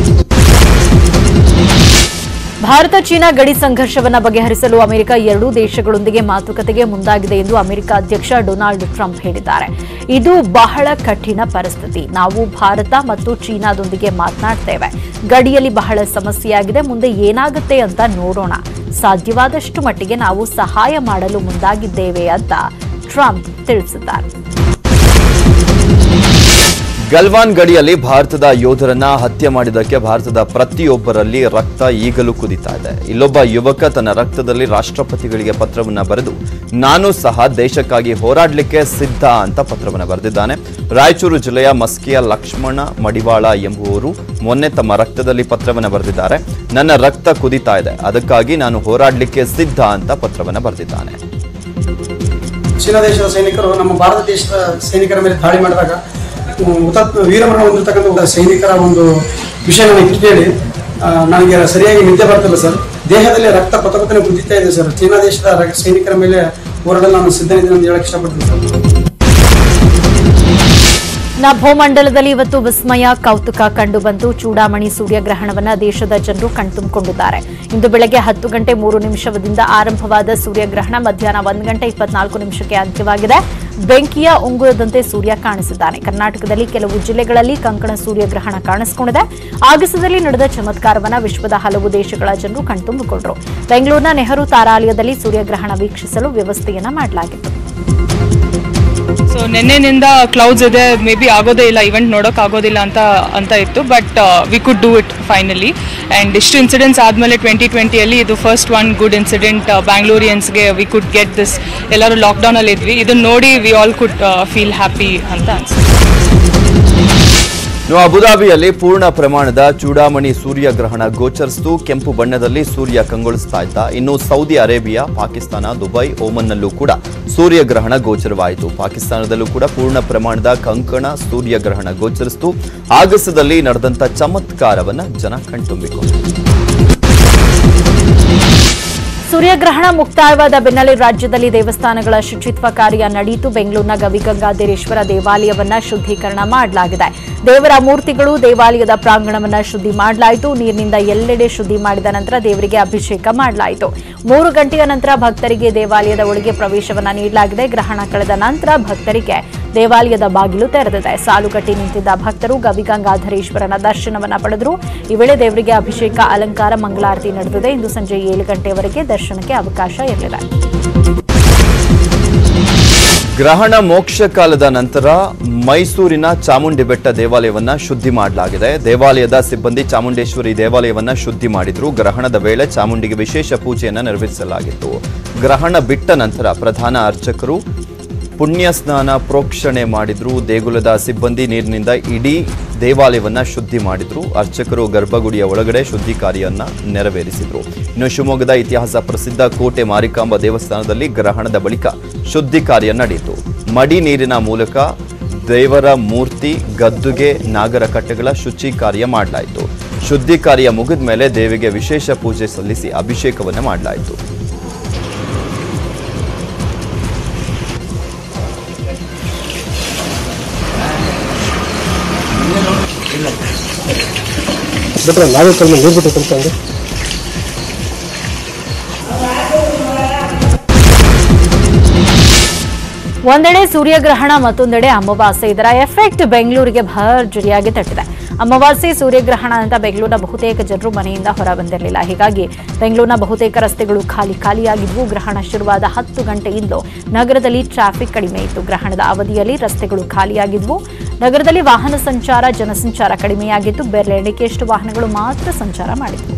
ಭಾರತ ಚೀನಾ ಗಡಿ ಸಂಘರ್ಷವನ್ನು ಬಗೆಹರಿಸಲು ಅಮೆರಿಕ ಎರಡೂ ದೇಶಗಳೊಂದಿಗೆ ಮಾತುಕತೆಗೆ ಮುಂದಾಗಿದೆ ಎಂದು ಅಮೆರಿಕ ಅಧ್ಯಕ್ಷ ಡೊನಾಲ್ಡ್ ಟ್ರಂಪ್ ಹೇಳಿದ್ದಾರೆ. ಇದು ಬಹಳ ಕಠಿಣ ಪರಿಸ್ಥಿತಿ. ನಾವು ಭಾರತ ಮತ್ತು ಚೀನಾದೊಂದಿಗೆ ಮಾತನಾಡ್ತೇವೆ. ಗಡಿಯಲ್ಲಿ ಬಹಳ ಸಮಸ್ಯೆಯಾಗಿದೆ. ಮುಂದೆ ಏನಾಗುತ್ತೆ ಅಂತ ನೋಡೋಣ. ಸಾಧ್ಯವಾದಷ್ಟು ಮಟ್ಟಿಗೆ ನಾವು ಸಹಾಯ ಮಾಡಲು ಮುಂದಾಗಿದ್ದೇವೆ ಅಂತ ಟ್ರಂಪ್ ತಿಳಿಸಿದ್ದಾರೆ. ಗಲ್ವಾನ್ ಗಡಿಯಲ್ಲಿ ಭಾರತದ ಯೋಧರನ್ನ ಹತ್ಯೆ ಮಾಡಿದ್ದಕ್ಕೆ ಭಾರತದ ಪ್ರತಿಯೊಬ್ಬರಲ್ಲಿ ರಕ್ತ ಈಗಲೂ ಕುದಿತಾ ಇದೆ. ಇಲ್ಲೊಬ್ಬ ಯುವಕ ತನ್ನ ರಕ್ತದಲ್ಲಿ ರಾಷ್ಟ್ರಪತಿಗಳಿಗೆ ಪತ್ರವನ್ನ ಬರೆದು ನಾನು ಸಹ ದೇಶಕ್ಕಾಗಿ ಹೋರಾಡಲಿಕ್ಕೆ ಸಿದ್ಧ ಅಂತ ಪತ್ರವನ್ನ ಬರೆದಿದ್ದಾನೆ. ರಾಯಚೂರು ಜಿಲ್ಲೆಯ ಮಸ್ಕಿಯ ಲಕ್ಷ್ಮಣ ಮಡಿವಾಳ ಎಂಬುವರು ಮೊನ್ನೆ ತಮ್ಮ ರಕ್ತದಲ್ಲಿ ಪತ್ರವನ್ನ ಬರೆದಿದ್ದಾರೆ. ನನ್ನ ರಕ್ತ ಕುದಿತಾ ಇದೆ, ಅದಕ್ಕಾಗಿ ನಾನು ಹೋರಾಡಲಿಕ್ಕೆ ಸಿದ್ಧ ಅಂತ ಪತ್ರವನ್ನ ಬರೆದಿದ್ದಾನೆ. ಚೀನಾ ದೇಶದ ಸೈನಿಕರು ನಮ್ಮ ಭಾರತ ದೇಶದ ಸೈನಿಕರ ಮೇಲೆ ದಾಳಿ ಮಾಡಿದಾಗ ವೀರಮರಣ ಹೊಂದಿರತಕ್ಕಂಥ ಸೈನಿಕರ ಒಂದು ವಿಷಯವನ್ನು ಕೇಳಿ ನನಗೆ ಸರಿಯಾಗಿ ನಿದ್ದೆ ಬರ್ತಿಲ್ಲ ಸರ್. ದೇಹದಲ್ಲಿ ರಕ್ತ ಪಥಪಥನೆ ಕುದಿತಾ ಇದೆ ಸರ್. ಚೀನಾ ದೇಶದ ಸೈನಿಕರ ಮೇಲೆ ಹೋರಾಡಲು ನಾನು ಸಿದ್ಧನಿದ್ದೇನೆ ಅಂತ ಹೇಳಕ್ ಇಷ್ಟಪಡ್ತೀನಿ ಸರ್. ನಭೋಮಂಡಲದಲ್ಲಿ ಇವತ್ತು ವಿಸ್ಮಯ ಕೌತುಕ ಕಂಡುಬಂತು. ಚೂಡಾಮಣಿ ಸೂರ್ಯಗ್ರಹಣವನ್ನು ದೇಶದ ಜನರು ಕಣ್ತುಂಬಿಕೊಂಡಿದ್ದಾರೆ. ಇಂದು ಬೆಳಗ್ಗೆ 10 ಗಂಟೆ 3 ನಿಮಿಷದಿಂದ ಆರಂಭವಾದ ಸೂರ್ಯಗ್ರಹಣ ಮಧ್ಯಾಹ್ನ 1 ಗಂಟೆ 24 ನಿಮಿಷಕ್ಕೆ ಅಂತ್ಯವಾಗಿದೆ. ಬೆಂಕಿಯ ಉಂಗುರದಂತೆ ಸೂರ್ಯ ಕಾಣಿಸಿದ್ದಾನೆ. ಕರ್ನಾಟಕದಲ್ಲಿ ಕೆಲವು ಜಿಲ್ಲೆಗಳಲ್ಲಿ ಕಂಕಣ ಸೂರ್ಯಗ್ರಹಣ ಕಾಣಿಸಿಕೊಂಡಿದೆ. ಆಗಸದಲ್ಲಿ ನಡೆದ ಚಮತ್ಕಾರವನ್ನ ವಿಶ್ವದ ಹಲವು ದೇಶಗಳ ಜನರು ಕಣ್ತುಂಬಿಕೊಂಡರು. ಬೆಂಗಳೂರಿನ ನೆಹರು ತಾರಾಲಯದಲ್ಲಿ ಸೂರ್ಯಗ್ರಹಣ ವೀಕ್ಷಿಸಲು ವ್ಯವಸ್ಥೆಯನ್ನ ಮಾಡಲಾಗಿತ್ತು. ಸೊ ನಿನ್ನೆನಿಂದ ಕ್ಲೌಡ್ಸ್ ಇದೆ, ಮೇ ಬಿ ಆಗೋದೇ ಇಲ್ಲ, ಇವೆಂಟ್ ನೋಡೋಕೆ ಆಗೋದಿಲ್ಲ ಅಂತ ಇತ್ತು. But we could do it finally. And ಇಷ್ಟು ಇನ್ಸಿಡೆಂಟ್ಸ್ ಆದಮೇಲೆ 2020 ಇದು ಫಸ್ಟ್ ಒನ್ ಗುಡ್ ಇನ್ಸಿಡೆಂಟ್ ಬ್ಯಾಂಗ್ಳೂರಿಯನ್ಸ್ಗೆ. We could get this. ಎಲ್ಲರೂ ಲಾಕ್ಡೌನಲ್ಲಿ ಇದ್ವಿ, ಇದನ್ನು ನೋಡಿ we all could feel happy ಅಂತ ಅನ್ಸುತ್ತೆ. ಅಬುದಾಬಿಯಲ್ಲಿ ಪೂರ್ಣ ಪ್ರಮಾಣದ ಚೂಡಾಮಣಿ ಸೂರ್ಯಗ್ರಹಣ ಗೋಚರಿಸಿತು. ಕೆಂಪು ಬಣ್ಣದಲ್ಲಿ ಸೂರ್ಯ ಕಂಗೊಳಿಸ್ತಾ ಇದ್ದ. ಇನ್ನು ಸೌದಿ ಅರೇಬಿಯಾ, ಪಾಕಿಸ್ತಾನ, ದುಬೈ, ಓಮನ್ನಲ್ಲೂ ಕೂಡ ಸೂರ್ಯಗ್ರಹಣ ಗೋಚರವಾಯಿತು. ಪಾಕಿಸ್ತಾನದಲ್ಲೂ ಕೂಡ ಪೂರ್ಣ ಪ್ರಮಾಣದ ಕಂಕಣ ಸೂರ್ಯಗ್ರಹಣ ಗೋಚರಿಸಿತು. ಆಗಸದಲ್ಲಿ ನಡೆದಂತ ಚಮತ್ಕಾರವನ್ನ ಜನ ಕಣ್ತುಂಬಿಕೊಂಡರು. ಸೂರ್ಯಗ್ರಹಣ ಮುಕ್ತಾಯವಾದ ಬೆನ್ನಲ್ಲೇ ರಾಜ್ಯದಲ್ಲಿ ದೇವಸ್ಥಾನಗಳ ಶುಚಿತ್ವ ಕಾರ್ಯ ನಡೆಯಿತು. ಬೆಂಗಳೂರಿನ ಗವಿಗಂಗಾಧರೇಶ್ವರ ದೇವಾಲಯವನ್ನ ಶುದ್ಧೀಕರಣ ಮಾಡಲಾಗಿದೆ. ದೇವರ ಮೂರ್ತಿಗಳು, ದೇವಾಲಯದ ಪ್ರಾಂಗಣವನ್ನ ಶುದ್ಧಿ ಮಾಡಲಾಯಿತು. ನೀರಿನಿಂದ ಎಲ್ಲೆಡೆ ಶುದ್ಧಿ ಮಾಡಿದ ನಂತರ ದೇವರಿಗೆ ಅಭಿಷೇಕ ಮಾಡಲಾಯಿತು. 3 ಗಂಟೆಯ ನಂತರ ಭಕ್ತರಿಗೆ ದೇವಾಲಯದ ಒಳಗೆ ಪ್ರವೇಶವನ್ನ ನೀಡಲಾಗಿದೆ. ಗ್ರಹಣ ಕಳೆದ ನಂತರ ಭಕ್ತರಿಗೆ ದೇವಾಲಯದ ಬಾಗಿಲು ತೆರೆದಿದೆ. ಸಾಲುಗಟ್ಟಿ ನಿಂತಿದ್ದ ಭಕ್ತರು ಗವಿಗಂಗಾಧರೇಶ್ವರನ ದರ್ಶನವನ್ನ ಪಡೆದರು. ಈ ವೇಳೆ ದೇವರಿಗೆ ಅಭಿಷೇಕ, ಅಲಂಕಾರ, ಮಂಗಳಾರತಿ ನಡೆದಿದೆ. ಇಂದು ಸಂಜೆ 7 ಗಂಟೆವರೆಗೆ ದರ್ಶನಕ್ಕೆ ಅವಕಾಶ ಇರಲಿದೆ. ಗ್ರಹಣ ಮೋಕ್ಷ ಕಾಲದ ನಂತರ ಮೈಸೂರಿನ ಚಾಮುಂಡಿ ಬೆಟ್ಟ ದೇವಾಲಯವನ್ನ ಶುದ್ಧಿ ಮಾಡಲಾಗಿದೆ. ದೇವಾಲಯದ ಸಿಬ್ಬಂದಿ ಚಾಮುಂಡೇಶ್ವರಿ ದೇವಾಲಯವನ್ನ ಶುದ್ಧಿ ಮಾಡಿದ್ರು. ಗ್ರಹಣದ ವೇಳೆ ಚಾಮುಂಡಿಗೆ ವಿಶೇಷ ಪೂಜೆಯನ್ನ ನೆರವೇರಿಸಲಾಗಿತ್ತು. ಗ್ರಹಣ ಬಿಟ್ಟ ನಂತರ ಪ್ರಧಾನ ಅರ್ಚಕರು ಪುಣ್ಯ ಸ್ನಾನ ಪ್ರೋಕ್ಷಣೆ ಮಾಡಿದ್ರು. ದೇಗುಲದ ಸಿಬ್ಬಂದಿ ನೀರಿನಿಂದ ಇಡೀ ದೇವಾಲಯವನ್ನ ಶುದ್ಧಿ ಮಾಡಿದ್ರು. ಅರ್ಚಕರು ಗರ್ಭಗುಡಿಯ ಒಳಗಡೆ ಶುದ್ಧಿ ಕಾರ್ಯವನ್ನ ನೆರವೇರಿಸಿದ್ರು. ಇನ್ನು ಶಿವಮೊಗ್ಗದ ಇತಿಹಾಸ ಪ್ರಸಿದ್ಧ ಕೋಟೆ ಮಾರಿಕಾಂಬಾ ದೇವಸ್ಥಾನದಲ್ಲಿ ಗ್ರಹಣದ ಬಳಿಕ ಶುದ್ಧಿ ಕಾರ್ಯ ನಡೆಯಿತು. ಮಡಿ ನೀರಿನ ಮೂಲಕ ದೇವರ ಮೂರ್ತಿ, ಗದ್ದುಗೆ, ನಾಗರ ಕಟ್ಟೆಗಳ ಶುಚಿ ಕಾರ್ಯ ಮಾಡಲಾಯಿತು. ಶುದ್ಧಿ ಕಾರ್ಯ ಮುಗಿದ ಮೇಲೆ ದೇವಿಗೆ ವಿಶೇಷ ಪೂಜೆ ಸಲ್ಲಿಸಿ ಅಭಿಷೇಕವನ್ನ ಮಾಡಲಾಯಿತು. ನಾವೇ ಕಡಿಮೆ ನೀರು ಬಿಟ್ಟು ತಂತಂದ್ರೆ ಒಂದೆಡೆ ಸೂರ್ಯಗ್ರಹಣ, ಮತ್ತೊಂದೆಡೆ ಅಮಾವಾಸ್ಯೆ. ಇದರ ಎಫೆಕ್ಟ್ ಬೆಂಗಳೂರಿಗೆ ಭರ್ಜರಿಯಾಗಿ ತಟ್ಟಿದೆ. ಅಮಾವಾಸ್ಯೆ ಸೂರ್ಯಗ್ರಹಣ ಅಂತ ಬೆಂಗಳೂರಿನ ಬಹುತೇಕ ಜನರು ಮನೆಯಿಂದ ಹೊರ ಬಂದಿರಲಿಲ್ಲ. ಹೀಗಾಗಿ ಬೆಂಗಳೂರಿನ ಬಹುತೇಕ ರಸ್ತೆಗಳು ಖಾಲಿಯಾಗಿದ್ವು. ಗ್ರಹಣ ಶುರುವಾದ 10 ಗಂಟೆಯಿಂದಲೂ ನಗರದಲ್ಲಿ ಟ್ರಾಫಿಕ್ ಕಡಿಮೆ ಇತ್ತು. ಗ್ರಹಣದ ಅವಧಿಯಲ್ಲಿ ರಸ್ತೆಗಳು ಖಾಲಿಯಾಗಿದ್ವು. ನಗರದಲ್ಲಿ ವಾಹನ ಸಂಚಾರ, ಜನಸಂಚಾರ ಕಡಿಮೆಯಾಗಿತ್ತು. ಬೆರಳೆಣಿಕೆಯಷ್ಟು ವಾಹನಗಳು ಮಾತ್ರ ಸಂಚಾರ ಮಾಡಿದ್ವು.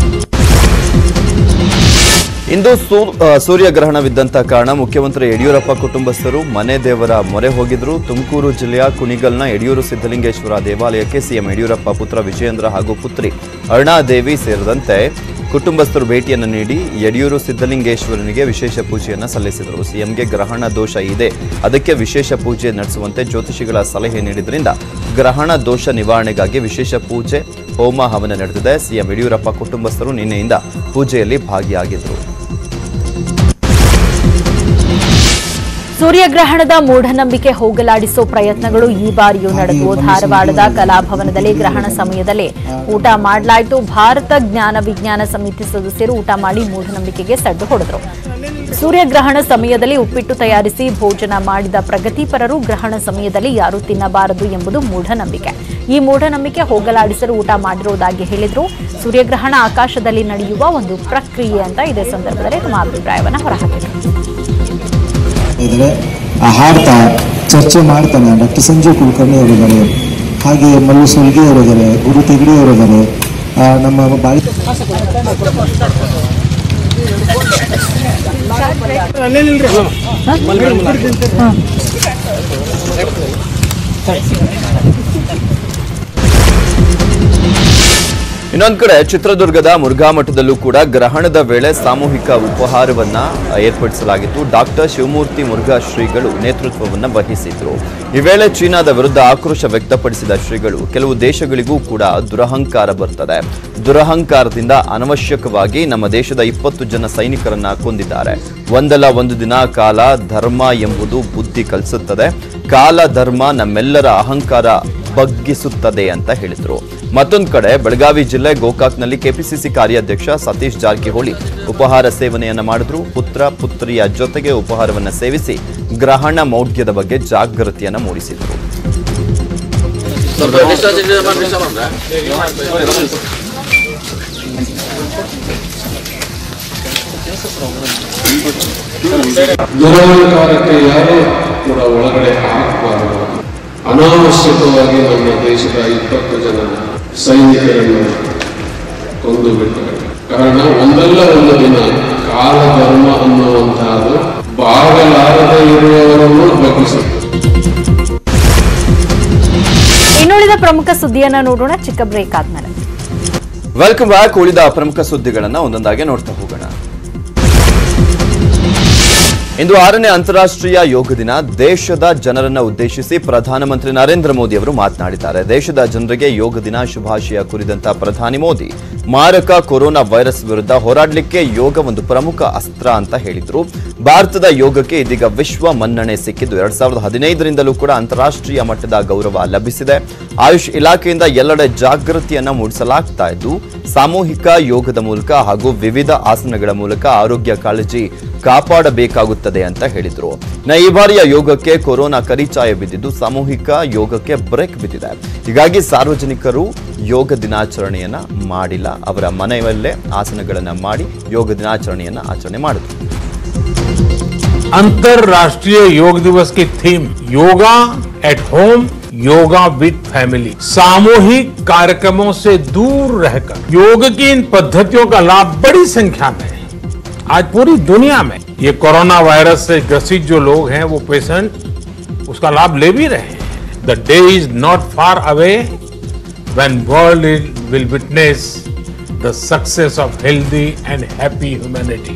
ಇಂದು ಸೂರ್ಯಗ್ರಹಣವಿದ್ದಂತ ಕಾರಣ ಮುಖ್ಯಮಂತ್ರಿ ಯಡಿಯೂರಪ್ಪ ಕುಟುಂಬಸ್ಥರು ಮನೆ ದೇವರ ಮೊರೆ ಹೋಗಿದ್ರು. ತುಮಕೂರು ಜಿಲ್ಲೆಯ ಕುಣಿಗಲ್ನ ಯಡಿಯೂರು ಸಿದ್ದಲಿಂಗೇಶ್ವರ ದೇವಾಲಯಕ್ಕೆ ಸಿಎಂ ಯಡಿಯೂರಪ್ಪ ಪುತ್ರ ವಿಜಯೇಂದ್ರ ಹಾಗೂ ಪುತ್ರಿ ಅರುಣಾದೇವಿ ಸೇರಿದಂತೆ ಕುಟುಂಬಸ್ಥರು ಭೇಟಿಯನ್ನು ನೀಡಿ ಯಡಿಯೂರು ಸಿದ್ದಲಿಂಗೇಶ್ವರನಿಗೆ ವಿಶೇಷ ಪೂಜೆಯನ್ನು ಸಲ್ಲಿಸಿದರು. ಸಿಎಂಗೆ ಗ್ರಹಣ ದೋಷ ಇದೆ, ಅದಕ್ಕೆ ವಿಶೇಷ ಪೂಜೆ ನಡೆಸುವಂತೆ ಜ್ಯೋತಿಷಿಗಳ ಸಲಹೆ ನೀಡಿದ್ರಿಂದ ಗ್ರಹಣ ದೋಷ ನಿವಾರಣೆಗಾಗಿ ವಿಶೇಷ ಪೂಜೆ, ಹೋಮ ಹವನ ನಡೆದಿದೆ. ಸಿಎಂ ಯಡಿಯೂರಪ್ಪ ಕುಟುಂಬಸ್ಥರು ನಿನ್ನೆಯಿಂದ ಪೂಜೆಯಲ್ಲಿ ಭಾಗಿಯಾಗಿದ್ದರು. ಸೂರ್ಯಗ್ರಹಣದ ಮೂಢನಂಬಿಕೆ ಹೋಗಲಾಡಿಸೋ ಪ್ರಯತ್ನಗಳು ಈ ಬಾರಿಯೂ ನಡೆದವು. ಧಾರವಾಡದ ಕಲಾಭವನದಲ್ಲಿ ಗ್ರಹಣ ಸಮಯದಲ್ಲಿ ಊಟ ಮಾಡಲಾಯಿತು. ಭಾರತ ಜ್ಞಾನ ವಿಜ್ಞಾನ ಸಮಿತಿ ಸದಸ್ಯರು ಊಟ ಮಾಡಿ ಮೂಢನಂಬಿಕೆಗೆ ಸಡ್ಡು ಹೊಡೆದರು. ಸೂರ್ಯಗ್ರಹಣ ಸಮಯದಲ್ಲಿ ಉಪ್ಪಿಟ್ಟು ತಯಾರಿಸಿ ಭೋಜನ ಮಾಡಿದ ಪ್ರಗತಿಪರರು ಗ್ರಹಣ ಸಮಯದಲ್ಲಿ ಯಾರೂ ತಿನ್ನಬಾರದು ಎಂಬುದು ಮೂಢನಂಬಿಕೆ. ಈ ಮೂಢನಂಬಿಕೆ ಹೋಗಲಾಡಿಸಲು ಊಟ ಮಾಡಿರುವುದಾಗಿ ಹೇಳಿದ್ರು. ಸೂರ್ಯಗ್ರಹಣ ಆಕಾಶದಲ್ಲಿ ನಡೆಯುವ ಒಂದು ಪ್ರಕ್ರಿಯೆ ಅಂತ ಇದೇ ಸಂದರ್ಭದಲ್ಲಿ ತಮ್ಮ ಅಭಿಪ್ರಾಯವನ್ನು ಹೊರಹಾಕಿದರು. ಹಾಡ್ತಾ ಚರ್ಚೆ ಮಾಡ್ತಾನೆ ಡಾಕ್ಟರ್ ಸಂಜೀವ್ ಕುಲಕರ್ಣಿ ಅವರಿದ್ದಾರೆ, ಹಾಗೆ ಮಲ್ಲು ಸುಲ್ಗಿ ಅವರಿದ್ದಾರೆ, ಗುರು ತೆಗಡಿ ಅವರಿದ್ದಾರೆ, ನಮ್ಮ ಬಾಳಿ ಇನ್ನೊಂದು ಕಡೆ ಚಿತ್ರದುರ್ಗದ ಮುರುಘಾಮಠದಲ್ಲೂ ಕೂಡ ಗ್ರಹಣದ ವೇಳೆ ಸಾಮೂಹಿಕ ಉಪಹಾರವನ್ನ ಏರ್ಪಡಿಸಲಾಗಿತ್ತು. ಡಾಕ್ಟರ್ ಶಿವಮೂರ್ತಿ ಮುರುಘಾ ಶ್ರೀಗಳು ನೇತೃತ್ವವನ್ನ ವಹಿಸಿದ್ರು. ಈ ವೇಳೆ ಚೀನಾದ ವಿರುದ್ಧ ಆಕ್ರೋಶ ವ್ಯಕ್ತಪಡಿಸಿದ ಶ್ರೀಗಳು ಕೆಲವು ದೇಶಗಳಿಗೂ ಕೂಡ ದುರಹಂಕಾರ ಬರ್ತದೆ, ದುರಹಂಕಾರದಿಂದ ಅನವಶ್ಯಕವಾಗಿ ನಮ್ಮ ದೇಶದ 20 ಜನ ಸೈನಿಕರನ್ನ ಕೊಂದಿದ್ದಾರೆ. ಒಂದಲ್ಲ ಒಂದು ದಿನ ಕಾಲ ಧರ್ಮ ಎಂಬುದು ಬುದ್ಧಿ ಕಲಿಸುತ್ತದೆ. ಕಾಲ ಧರ್ಮ ನಮ್ಮೆಲ್ಲರ ಅಹಂಕಾರ ಬಗ್ಗಿಸುತ್ತದೆ ಅಂತ ಹೇಳಿದ್ರು. ಮತ್ತೊಂದು ಕಡೆ ಬೆಳಗಾವಿ ಜಿಲ್ಲೆ ಗೋಕಾಕ್ನಲ್ಲಿ ಕೆಪಿಸಿಸಿ ಕಾರ್ಯಾಧ್ಯಕ್ಷ ಸತೀಶ್ ಜಾರಕಿಹೊಳಿ ಉಪಹಾರ ಸೇವನೆಯನ್ನ ಮಾಡಿದ್ರು. ಪುತ್ರ ಪುತ್ರಿಯ ಜೊತೆಗೆ ಉಪಹಾರವನ್ನ ಸೇವಿಸಿ ಗ್ರಹಣ ಮೌಢ್ಯದ ಬಗ್ಗೆ ಜಾಗೃತಿಯನ್ನ ಮೂಡಿಸಿದ್ರು. ದುರಹಂಕಾರಕ್ಕೆ ಯಾರೂ ಕೂಡ ಒಳಗಡೆ ಹಾಕಬಾರದು. ಅನಾವಶ್ಯಕವಾಗಿ ನಮ್ಮ ದೇಶದ 20 ಜನ ಸೈನಿಕರನ್ನು ಕೊಂದು ಬಿಟ್ಟರು. ಕಾರಣ ಒಂದಲ್ಲ ಒಂದು ದಿನ ಕಾಲಧರ್ಮ ಅನ್ನುವಂತಹದ್ದು ಬಾಗಲಾರದೆ ಇರುವವರನ್ನು ಬಗ್ಗಿಸುತ್ತದೆ. ಇನ್ನುಳಿದ ಪ್ರಮುಖ ಸುದ್ದಿಯನ್ನ ನೋಡೋಣ ಚಿಕ್ಕ ಬ್ರೇಕ್ ಆದ್ಮೇಲೆ. Welcome back. ಉಳಿದ ಪ್ರಮುಖ ಸುದ್ದಿಗಳನ್ನ ಒಂದೊಂದಾಗಿ ನೋಡ್ತಾ ಹೋಗೋಣ. ಇಂದು 6ನೇ ಅಂತಾರಾಷ್ಟ್ರೀಯ ಯೋಗ ದಿನ. ದೇಶದ ಜನರನ್ನ ಉದ್ದೇಶಿಸಿ ಪ್ರಧಾನಮಂತ್ರಿ ನರೇಂದ್ರ ಮೋದಿ ಅವರು ಮಾತನಾಡಿದ್ದಾರೆ. ದೇಶದ ಜನರಿಗೆ ಯೋಗ ದಿನ ಶುಭಾಶಯ ಕುರಿದಂತ ಪ್ರಧಾನಿ ಮೋದಿ ಮಾರಕ ಕೊರೋನಾ ವೈರಸ್ ವಿರುದ್ಧ ಹೋರಾಡಲಿಕ್ಕೆ ಯೋಗ ಒಂದು ಪ್ರಮುಖ ಅಸ್ತ್ರ ಅಂತ ಹೇಳಿದ್ರು. ಭಾರತದ ಯೋಗಕ್ಕೆ ಇದೀಗ ವಿಶ್ವ ಮನ್ನಣೆ ಸಿಕ್ಕಿದ್ದು 2015ರಿಂದಲೂ ಕೂಡ ಅಂತಾರಾಷ್ಟ್ರೀಯ ಮಟ್ಟದ ಗೌರವ ಲಭಿಸಿದೆ. ಆಯುಷ್ ಇಲಾಖೆಯಿಂದ ಎಲ್ಲೆಡೆ ಜಾಗೃತಿಯನ್ನ ಮೂಡಿಸಲಾಗ್ತಾ ಇದ್ದು ಸಾಮೂಹಿಕ ಯೋಗದ ಮೂಲಕ ಹಾಗೂ ವಿವಿಧ ಆಸನಗಳ ಮೂಲಕ ಆರೋಗ್ಯ ಕಾಳಜಿ ಕಾಪಾಡಬೇಕಾಗುತ್ತದೆ ಅಂತ ಹೇಳಿದ್ರು. ಈ ಬಾರಿಯ ಯೋಗಕ್ಕೆ ಕೊರೋನಾ ಕರಿಚಾಯ ಬಿದ್ದಿದ್ದು ಸಾಮೂಹಿಕ ಯೋಗಕ್ಕೆ ಬ್ರೇಕ್ ಬಿದ್ದಿದೆ. ಹೀಗಾಗಿ ಸಾರ್ವಜನಿಕರು ಯೋಗ ದಿನಾಚರಣೆಯನ್ನ ಮಾಡಿಲ್ಲ. ಅವರ ಮನೆಯಲ್ಲೇ ಆಸನಗಳನ್ನ ಮಾಡಿ ಯೋಗ ದಿನಾಚರಣೆಯನ್ನ ಆಚರಣೆ ಮಾಡಿದ್ರು. अंतरराष्ट्रीय योग दिवस की theme yoga at home, yoga with family. सामूहिक कार्यक्रमों से दूर रहकर योग की इन पद्धतियों का लाभ बड़ी संख्या में आज पूरी दुनिया में ये कोरोना वायरस से ग्रसित जो लोग हैं वो पेशेंट उसका लाभ ले भी रहे हैं. The day is not far away when world will witness the success of healthy and happy humanity.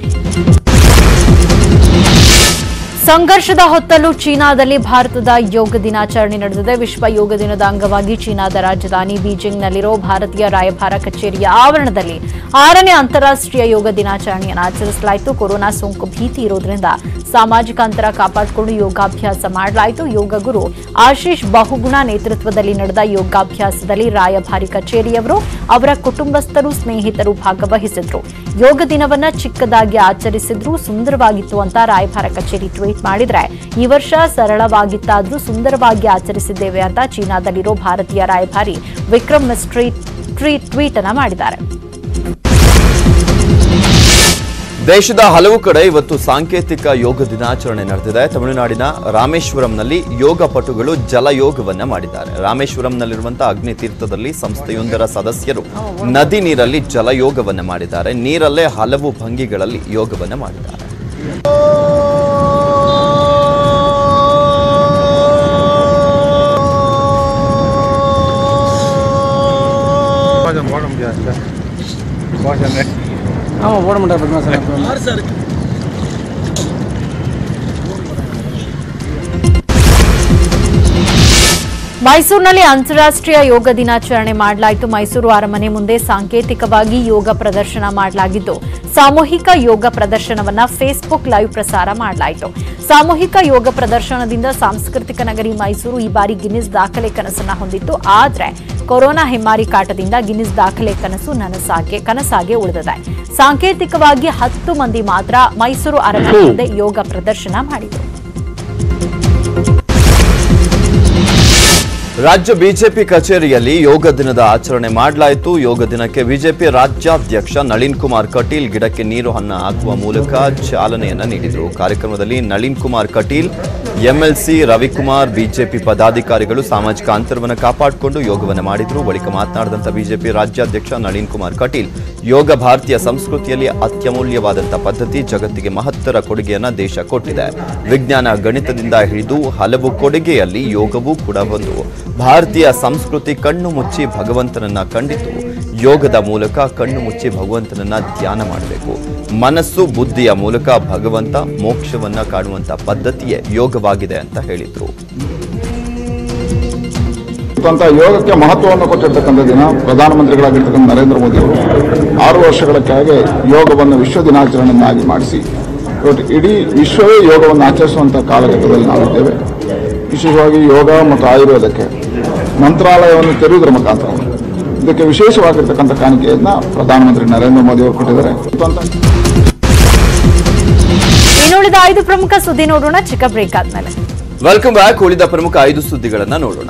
ಸಂಘರ್ಷದ ಹೊತ್ತಲ್ಲೂ ಚೀನಾದಲ್ಲಿ ಭಾರತದ ಯೋಗ ದಿನಾಚರಣೆ ನಡೆದಿದೆ. ವಿಶ್ವ ಯೋಗ ದಿನದ ಅಂಗವಾಗಿ ಚೀನಾದ ರಾಜಧಾನಿ ಬೀಜಿಂಗ್ನಲ್ಲಿರೋ ಭಾರತೀಯ ರಾಯಭಾರ ಕಚೇರಿಯ ಆವರಣದಲ್ಲಿ 6ನೇ ಅಂತಾರಾಷ್ಟ್ರೀಯ ಯೋಗ ದಿನಾಚರಣೆಯನ್ನು ಆಚರಿಸಲಾಯಿತು. ಕೊರೋನಾ ಸೋಂಕು ಭೀತಿ ಇರೋದ್ರಿಂದ ಸಾಮಾಜಿಕ ಅಂತರ ಕಾಪಾಡಿಕೊಂಡು ಯೋಗಾಭ್ಯಾಸ ಮಾಡಲಾಯಿತು. ಯೋಗ ಗುರು ಆಶೀಶ್ ಬಹುಗುಣ ನೇತೃತ್ವದಲ್ಲಿ ನಡೆದ ಯೋಗಾಭ್ಯಾಸದಲ್ಲಿ ರಾಯಭಾರಿ ಕಚೇರಿಯವರು, ಅವರ ಕುಟುಂಬಸ್ಥರು, ಸ್ನೇಹಿತರು ಭಾಗವಹಿಸಿದ್ರು. ಯೋಗ ದಿನವನ್ನ ಚಿಕ್ಕದಾಗಿ ಆಚರಿಸಿದ್ರು. ಸುಂದರವಾಗಿತ್ತು ಅಂತ ರಾಯಭಾರ ಕಚೇರಿ ಟ್ವೀಟ್ ಮಾಡಿದ್ರೆ, ಈ ವರ್ಷ ಸರಳವಾಗಿತ್ತಾದ್ರೂ ಸುಂದರವಾಗಿ ಆಚರಿಸಿದ್ದೇವೆ ಅಂತ ಚೀನಾದಲ್ಲಿರೋ ಭಾರತೀಯ ರಾಯಭಾರಿ ವಿಕ್ರಮ್ ಮಿಸ್ಟ್ರಿ ಟ್ವೀಟ್ ಅನ್ನ ಮಾಡಿದ್ದಾರೆ. ದೇಶದ ಹಲವು ಕಡೆ ಇವತ್ತು ಸಾಂಕೇತಿಕ ಯೋಗ ದಿನಾಚರಣೆ ನಡೆದಿದೆ. ತಮಿಳುನಾಡಿನ ರಾಮೇಶ್ವರಂನಲ್ಲಿ ಯೋಗ ಪಟುಗಳು ಜಲಯೋಗವನ್ನ ಮಾಡಿದ್ದಾರೆ. ರಾಮೇಶ್ವರಂನಲ್ಲಿರುವಂತಹ ಅಗ್ನಿ ತೀರ್ಥದಲ್ಲಿ ಸಂಸ್ಥೆಯೊಂದರ ಸದಸ್ಯರು ನದಿ ನೀರಲ್ಲಿ ಜಲಯೋಗವನ್ನ ಮಾಡಿದ್ದಾರೆ. ನೀರಲ್ಲೇ ಹಲವು ಭಂಗಿಗಳಲ್ಲಿ ಯೋಗವನ್ನ ಮಾಡಿದ್ದಾರೆ. ಮೈಸೂರಿನಲ್ಲಿ ಅಂತಾರಾಷ್ಟ್ರೀಯ ಯೋಗ ದಿನಾಚರಣೆ ಮಾಡಲಾಯಿತು. ಮೈಸೂರು ಅರಮನೆ ಮುಂದೆ ಸಾಂಕೇತಿಕವಾಗಿ ಯೋಗ ಪ್ರದರ್ಶನ ಮಾಡಲಾಗಿದ್ದು, ಸಾಮೂಹಿಕ ಯೋಗ ಪ್ರದರ್ಶನವನ್ನ ಫೇಸ್ಬುಕ್ ಲೈವ್ ಪ್ರಸಾರ ಮಾಡಲಾಯಿತು. ಸಾಮೂಹಿಕ ಯೋಗ ಪ್ರದರ್ಶನದಿಂದ ಸಾಂಸ್ಕೃತಿಕ ನಗರಿ ಮೈಸೂರು ಈ ಬಾರಿ ಗಿನ್ನಿಸ್ ದಾಖಲೆ ಕನಸನ್ನ ಹೊಂದಿತ್ತು. ಆದರೆ ಕೊರೋನಾ ಹೆಮ್ಮಾರಿ ಕಾಟದಿಂದ ಗಿನ್ನಿಸ್ ದಾಖಲೆ ಕನಸಾಗೆ ಉಳಿದಿದೆ. ಸಾಂಕೇತಿಕವಾಗಿ 10 ಮಂದಿ ಮಾತ್ರ ಮೈಸೂರು ಅರಮನೆ ಮುಂದೆ ಯೋಗ ಪ್ರದರ್ಶನ ಮಾಡಿದರು. ರಾಜ್ಯ ಬಿಜೆಪಿ ಕಚೇರಿಯಲ್ಲಿ ಯೋಗ ದಿನದ ಆಚರಣೆ ಮಾಡಲಾಯಿತು. ಯೋಗ ದಿನಕ್ಕೆ ಬಿಜೆಪಿ ರಾಜ್ಯಾಧ್ಯಕ್ಷ ನಳಿನ್ ಕುಮಾರ್ ಕಟೀಲ್ ಗಿಡಕ್ಕೆ ನೀರು ಹಾಕುವ ಮೂಲಕ ಚಾಲನೆಯನ್ನ ನೀಡಿದರು. ಕಾರ್ಯಕ್ರಮದಲ್ಲಿ ನಳಿನ್ ಕುಮಾರ್ ಕಟೀಲ್, ಎಂಎಲ್ಸಿ ರವಿಕುಮಾರ್, ಬಿಜೆಪಿ ಪದಾಧಿಕಾರಿಗಳು ಸಾಮಾಜಿಕ ಅಂತರವನ್ನು ಕಾಪಾಡಿಕೊಂಡು ಯೋಗವನ್ನು ಮಾಡಿದರು. ಬಳಿಕ ಮಾತನಾಡಿದಂಥ ಬಿಜೆಪಿ ರಾಜ್ಯಾಧ್ಯಕ್ಷ ನಳಿನ್ ಕುಮಾರ್ ಕಟೀಲ್, ಯೋಗ ಭಾರತೀಯ ಸಂಸ್ಕೃತಿಯಲ್ಲಿ ಅತ್ಯಮೂಲ್ಯವಾದಂಥ ಪದ್ಧತಿ, ಜಗತ್ತಿಗೆ ಮಹತ್ತರ ಕೊಡುಗೆಯನ್ನ ದೇಶ ಕೊಟ್ಟಿದೆ. ವಿಜ್ಞಾನ, ಗಣಿತದಿಂದ ಹಿಡಿದು ಹಲವು ಕೊಡುಗೆಯಲ್ಲಿ ಯೋಗವೂ ಕೂಡ ಒಂದು. ಭಾರತೀಯ ಸಂಸ್ಕೃತಿ ಕಣ್ಣು ಮುಚ್ಚಿ ಭಗವಂತನನ್ನ ಕಂಡಿತು. ಯೋಗದ ಮೂಲಕ ಕಣ್ಣು ಮುಚ್ಚಿ ಭಗವಂತನನ್ನ ಧ್ಯಾನ ಮಾಡಬೇಕು. ಮನಸ್ಸು ಬುದ್ಧಿಯ ಮೂಲಕ ಭಗವಂತ ಮೋಕ್ಷವನ್ನ ಕಾಣುವಂತ ಪದ್ಧತಿಯೇ ಯೋಗವಾಗಿದೆ ಅಂತ ಹೇಳಿದ್ರು. ಯೋಗಕ್ಕೆ ಮಹತ್ವವನ್ನು ಕೊಟ್ಟಿರ್ತಕ್ಕಂಥ ದಿನ ಪ್ರಧಾನಮಂತ್ರಿಗಳಾಗಿರ್ತಕ್ಕಂಥ ನರೇಂದ್ರ ಮೋದಿ ಅವರು 6 ವರ್ಷಗಳ ಕೆಳಗೆ ಯೋಗವನ್ನು ವಿಶ್ವ ದಿನಾಚರಣೆಯನ್ನಾಗಿ ಮಾಡಿಸಿ ಇಡೀ ವಿಶ್ವವೇ ಯೋಗವನ್ನು ಆಚರಿಸುವಂತಹ ಕಾಲಘಟ್ಟದಲ್ಲಿ ನಾವಿದ್ದೇವೆ. ವಿಶೇಷವಾಗಿ ಯೋಗ ಮತ್ತು ಆಯುರ್ವೇದಕ್ಕೆ ಮಂತ್ರಾಲಯವನ್ನು ತೆರೆಯುವುದರ ಮುಖಾಂತರ ಇದಕ್ಕೆ ವಿಶೇಷವಾಗಿರ್ತಕ್ಕಂಥ ಕಾಣಿಕೆಯನ್ನ ಪ್ರಧಾನಮಂತ್ರಿ ನರೇಂದ್ರ ಮೋದಿ ಅವರು ಕೊಟ್ಟಿದ್ದಾರೆ. ಇನ್ನುಳಿದ 5 ಪ್ರಮುಖ ಸುದ್ದಿ ನೋಡೋಣ ಚಿಕ್ಕ ಬ್ರೇಕ್ ಆದ್ಮೇಲೆ. Welcome back. ಉಳಿದ ಪ್ರಮುಖ 5 ಸುದ್ದಿಗಳನ್ನ ನೋಡೋಣ.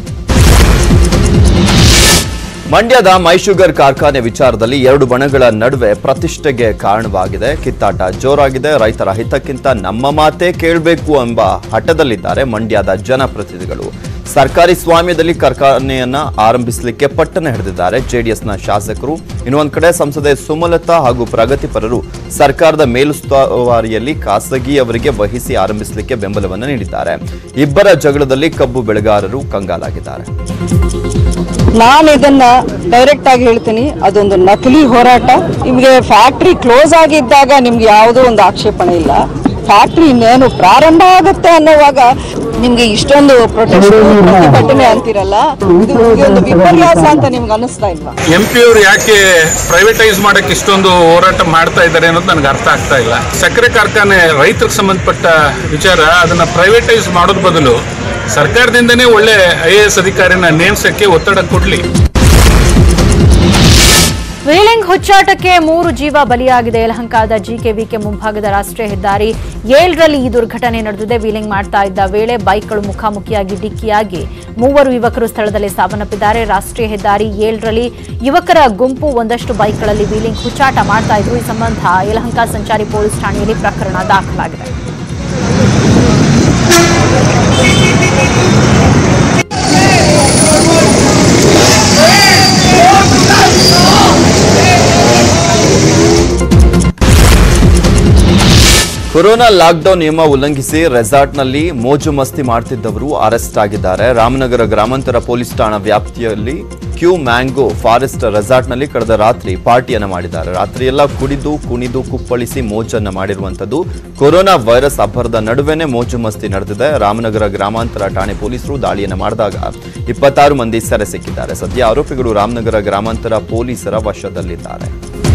ಮಂಡ್ಯದ ಮೈಶುಗರ್ ಕಾರ್ಖಾನೆ ವಿಚಾರದಲ್ಲಿ 2 ಬಣಗಳ ನಡುವೆ ಪ್ರತಿಷ್ಠೆಗೆ ಕಾರಣವಾಗಿದೆ. ಕಿತ್ತಾಟ ಜೋರಾಗಿದೆ. ರೈತರ ಹಿತಕ್ಕಿಂತ ನಮ್ಮ ಮಾತೇ ಕೇಳಬೇಕು ಎಂಬ ಹಠದಲ್ಲಿದ್ದಾರೆ ಮಂಡ್ಯದ ಜನಪ್ರತಿನಿಧಿಗಳು. ಸರ್ಕಾರಿ ಸ್ವಾಮ್ಯದಲ್ಲಿ ಕಾರ್ಖಾನೆಯನ್ನ ಆರಂಭಿಸಲಿಕ್ಕೆ ಪಟ್ಟಣ ಹಿಡಿದಿದ್ದಾರೆ ಜೆಡಿಎಸ್ನ ಶಾಸಕರು. ಇನ್ನೊಂದು ಕಡೆ ಸಂಸದೆ ಸುಮಲತಾ ಹಾಗೂ ಪ್ರಗತಿಪರರು ಸರ್ಕಾರದ ಮೇಲುಸ್ತುವಾರಿಯಲ್ಲಿ ಖಾಸಗಿಯವರಿಗೆ ವಹಿಸಿ ಆರಂಭಿಸಲಿಕ್ಕೆ ಬೆಂಬಲವನ್ನು ನೀಡಿದ್ದಾರೆ. ಇಬ್ಬರ ಜಗಳದಲ್ಲಿ ಕಬ್ಬು ಬೆಳೆಗಾರರು ಕಂಗಾಲಾಗಿದ್ದಾರೆ. ನಾನು ಇದನ್ನ ಡೈರೆಕ್ಟ್ ಆಗಿ ಹೇಳ್ತೀನಿ, ಅದೊಂದು ನಕಲಿ ಹೋರಾಟ. ನಿಮಗೆ ಫ್ಯಾಕ್ಟ್ರಿ ಕ್ಲೋಸ್ ಆಗಿದ್ದಾಗ ನಿಮ್ಗೆ ಯಾವುದೋ ಒಂದು ಆಕ್ಷೇಪಣೆ ಇಲ್ಲ. ಫ್ಯಾಕ್ಟ್ರಿ ಇನ್ನೇನು ಪ್ರಾರಂಭ ಆಗುತ್ತೆ ಅನ್ನೋವಾಗ ನಿಮ್ಗೆ ಇಷ್ಟೊಂದು ಪ್ರತಿಭಟನೆ ಅಂತಿರಲ್ಲ, ಇದು ಒಂದು ವಿಪರ್ಯಾಸ ಅಂತ ನಿಮ್ಗೆ ಅನಿಸ್ತಾ ಇಲ್ವಾ? MP ಅವರು ಯಾಕೆ ಪ್ರೈವೇಟೈಸ್ ಮಾಡಕ್ಕೆ ಇಷ್ಟೊಂದು ಹೋರಾಟ ಮಾಡ್ತಾ ಇದ್ದಾರೆ ಅನ್ನೋದು ನನಗೆ ಅರ್ಥ ಆಗ್ತಾ ಇಲ್ಲ. ಸಕ್ಕರೆ ಕಾರ್ಖಾನೆ ರೈತರಿಗೆ ಸಂಬಂಧಪಟ್ಟ ವಿಚಾರ, ಅದನ್ನ ಪ್ರೈವೇಟೈಸ್ ಮಾಡೋದ್ ಬದಲು ಸರ್ಕಾರದಿಂದನೇ ಒಳ್ಳೆ IAS ಅಧಿಕಾರಿನ ನೇಮಿಸಕ್ಕೆ ಒತ್ತಡ ಕೊಡ್ಲಿ. ವೀಲಿಂಗ್ ಹುಚ್ಚಾಟಕ್ಕೆ 3 ಜೀವ ಬಲಿಯಾಗಿದೆ. ಯಲಹಂಕದ GKVK ಮುಂಭಾಗದ ರಾಷ್ಟ್ರೀಯ ಹೆದ್ದಾರಿ 7ರಲ್ಲಿ ಈ ದುರ್ಘಟನೆ ನಡೆದಿದೆ. ವೀಲಿಂಗ್ ಮಾಡ್ತಾ ಇದ್ದ ವೇಳೆ ಬೈಕ್ಗಳು ಮುಖಾಮುಖಿಯಾಗಿ ಡಿಕ್ಕಿಯಾಗಿ 3 ಯುವಕರು ಸ್ಥಳದಲ್ಲಿ ಸಾವನ್ನಪ್ಪಿದ್ದಾರೆ. ರಾಷ್ಟ್ರೀಯ ಹೆದ್ದಾರಿ 7ರಲ್ಲಿ ಯುವಕರ ಗುಂಪು ಒಂದಷ್ಟು ಬೈಕ್ಗಳಲ್ಲಿ ವೀಲಿಂಗ್ ಹುಚ್ಚಾಟ ಮಾಡ್ತಾ ಇದ್ರು. ಈ ಸಂಬಂಧ ಯಲಹಂಕ ಸಂಚಾರಿ ಪೊಲೀಸ್ ಠಾಣೆಯಲ್ಲಿ ಪ್ರಕರಣ ದಾಖಲಾಗಿದೆ. ಕೊರೋನಾ ಲಾಕ್ಡೌನ್ ನಿಯಮ ಉಲ್ಲಂಘಿಸಿ ರೆಸಾರ್ಟ್ನಲ್ಲಿ ಮೋಜು ಮಸ್ತಿ ಮಾಡ್ತಿದ್ದವರು ಅರೆಸ್ಟ್ ಆಗಿದ್ದಾರೆ. ರಾಮನಗರ ಗ್ರಾಮಾಂತರ ಪೊಲೀಸ್ ಠಾಣಾ ವ್ಯಾಪ್ತಿಯಲ್ಲಿ ಕ್ಯೂ ಮ್ಯಾಂಗೋ ಫಾರೆಸ್ಟ್ ರೆಸಾರ್ಟ್ನಲ್ಲಿ ಕಳೆದ ರಾತ್ರಿ ಪಾರ್ಟಿಯನ್ನು ಮಾಡಿದ್ದಾರೆ. ರಾತ್ರಿಯೆಲ್ಲ ಕುಡಿದು ಕುಣಿದು ಕುಪ್ಪಳಿಸಿ ಮೋಜನ್ನು ಮಾಡಿರುವಂಥದ್ದು. ಕೊರೋನಾ ವೈರಸ್ ಅಬ್ಬರದ ನಡುವೆನೇ ಮೋಜು ಮಸ್ತಿ ನಡೆದಿದೆ. ರಾಮನಗರ ಗ್ರಾಮಾಂತರ ಠಾಣೆ ಪೊಲೀಸರು ದಾಳಿಯನ್ನು ಮಾಡಿದಾಗ 26 ಮಂದಿ ಸೆರೆ ಸಿಕ್ಕಿದ್ದಾರೆ. ಸದ್ಯ ಆರೋಪಿಗಳು ರಾಮನಗರ ಗ್ರಾಮಾಂತರ ಪೊಲೀಸರ ವಶದಲ್ಲಿದ್ದಾರೆ.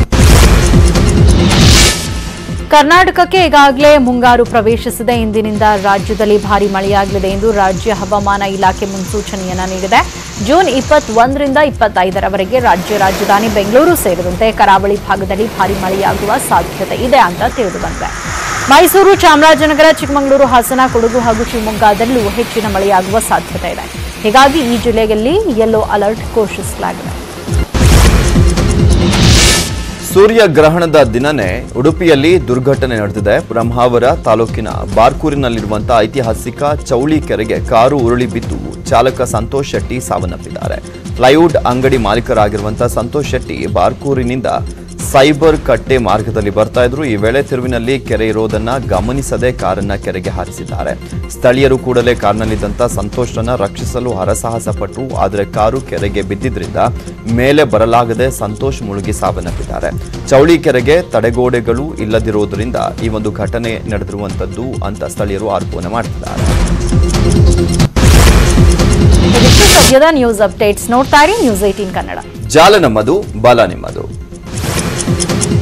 ಕರ್ನಾಟಕಕ್ಕೆ ಈಗಾಗಲೇ ಮುಂಗಾರು ಪ್ರವೇಶಿಸಿದೆ. ಇಂದಿನಿಂದ ರಾಜ್ಯದಲ್ಲಿ ಭಾರೀ ಮಳೆಯಾಗಲಿದೆ ಎಂದು ರಾಜ್ಯ ಹವಾಮಾನ ಇಲಾಖೆ ಮುನ್ಸೂಚನೆಯನ್ನ ನೀಡಿದೆ. ಜೂನ್ 21ರಿಂದ 25ರವರೆಗೆ ರಾಜ್ಯ ರಾಜಧಾನಿ ಬೆಂಗಳೂರು ಸೇರಿದಂತೆ ಕರಾವಳಿ ಭಾಗದಲ್ಲಿ ಭಾರೀ ಮಳೆಯಾಗುವ ಸಾಧ್ಯತೆ ಇದೆ ಅಂತ ತಿಳಿದುಬಂದಿದೆ. ಮೈಸೂರು, ಚಾಮರಾಜನಗರ, ಚಿಕ್ಕಮಗಳೂರು, ಹಾಸನ, ಕೊಡಗು ಹಾಗೂ ಶಿವಮೊಗ್ಗದಲ್ಲೂ ಹೆಚ್ಚಿನ ಮಳೆಯಾಗುವ ಸಾಧ್ಯತೆ ಇದೆ. ಹೀಗಾಗಿ ಈ ಜಿಲ್ಲೆಯಲ್ಲಿ ಯೆಲ್ಲೋ ಅಲರ್ಟ್ ಘೋಷಿಸಲಾಗಿದೆ. ಸೂರ್ಯಗ್ರಹಣದ ದಿನನೇ ಉಡುಪಿಯಲ್ಲಿ ದುರ್ಘಟನೆ ನಡೆದಿದೆ. ಬ್ರಹ್ಮಾವರ ತಾಲೂಕಿನ ಬಾರ್ಕೂರಿನಲ್ಲಿರುವಂತಹ ಐತಿಹಾಸಿಕ ಚೌಳಿ ಕೆರೆಗೆ ಕಾರು ಉರುಳಿ ಬಿದ್ದು ಚಾಲಕ ಸಂತೋಷ್ ಶೆಟ್ಟಿ ಸಾವನ್ನಪ್ಪಿದ್ದಾರೆ. ಪ್ಲೈವುಡ್ ಅಂಗಡಿ ಮಾಲೀಕರಾಗಿರುವಂತಹ ಸಂತೋಷ್ ಶೆಟ್ಟಿ ಬಾರ್ಕೂರಿನಿಂದ ಸೈಬರ್ ಕಟ್ಟೆ ಮಾರ್ಗದಲ್ಲಿ ಬರ್ತಾ ಇದ್ರು. ಈ ವೇಳೆ ತಿರುವಿನಲ್ಲಿ ಕೆರೆ ಇರೋದನ್ನ ಗಮನಿಸದೆ ಕಾರನ್ನ ಕೆರೆಗೆ ಹಾರಿಸಿದ್ದಾರೆ. ಸ್ಥಳೀಯರು ಕೂಡಲೇ ಕಾರ್ನಲ್ಲಿದ್ದಂಥ ಸಂತೋಷರನ್ನ ರಕ್ಷಿಸಲು ಹರಸಾಹಸ ಪಟ್ಟರು. ಆದರೆ ಕಾರು ಕೆರೆಗೆ ಬಿದ್ದಿದ್ರಿಂದ ಮೇಲೆ ಬರಲಾಗದೆ ಸಂತೋಷ್ ಮುಳುಗಿ ಸಾವನ್ನಪ್ಪಿದ್ದಾರೆ. ಚೌಳಿ ಕೆರೆಗೆ ತಡೆಗೋಡೆಗಳು ಇಲ್ಲದಿರೋದ್ರಿಂದ ಈ ಒಂದು ಘಟನೆ ನಡೆದಿರುವಂತದ್ದು ಅಂತ ಸ್ಥಳೀಯರು ಆರೋಪವನ್ನು ಮಾಡ್ತಿದ್ದಾರೆ. ಸದ್ಯದ ನ್ಯೂಸ್ ಅಪ್ಡೇಟ್ಸ್ ನೋಡ್ತಾ ಇರಿ ನ್ಯೂಸ್ 18 ಕನ್ನಡ. ಜಾಲ ನಮ್ಮದು, ಬಲ ನಿಮ್ಮದು.